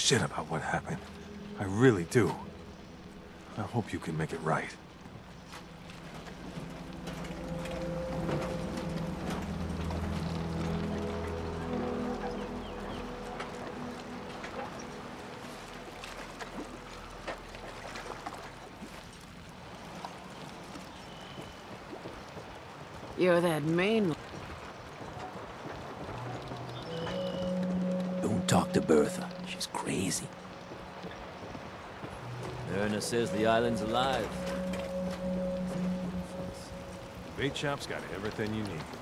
shit about what happened. I really do. I hope you can make it right. You're that main... Don't talk to Bertha. She's crazy. Erna says the island's alive. Bait shop's got everything you need.